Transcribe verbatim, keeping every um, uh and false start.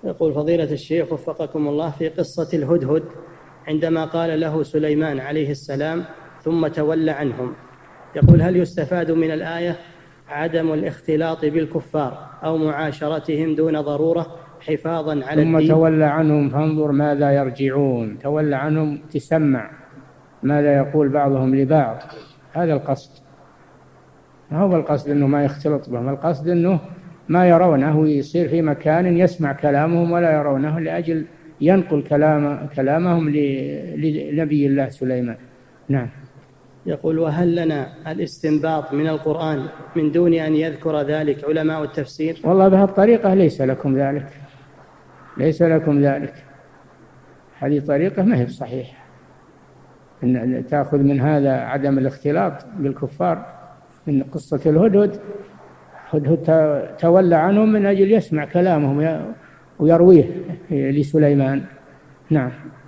يقول فضيلة الشيخ وفقكم الله، في قصة الهدهد عندما قال له سليمان عليه السلام ثم تولى عنهم، يقول هل يستفاد من الآية عدم الاختلاط بالكفار أو معاشرتهم دون ضرورة حفاظا على ثم الدين؟ ثم تولى عنهم فانظر ماذا يرجعون. تولى عنهم تسمع ماذا يقول بعضهم لبعض، هذا القصد. ما هو القصد أنه ما يختلط بهم، القصد أنه ما يرونه يصير في مكان يسمع كلامهم ولا يرونه، لأجل ينقل كلام كلامهم لنبي الله سليمان. نعم. يقول وهل لنا الاستنباط من القرآن من دون أن يذكر ذلك علماء التفسير؟ والله بهالطريقة ليس لكم ذلك، ليس لكم ذلك، هذه طريقة ما هي صحيحة، أن تأخذ من هذا عدم الاختلاط بالكفار. من قصة الهدهد، هدهد تولى عنهم من أجل يسمع كلامهم ويرويه لسليمان. نعم.